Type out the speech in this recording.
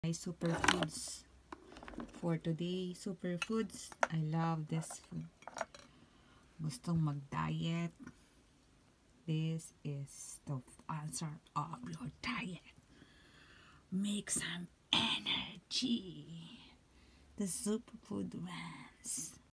My superfoods for today. Superfoods. I love this food. Gustong mag-diet. This is the answer of your diet. Make some energy. The superfood ones.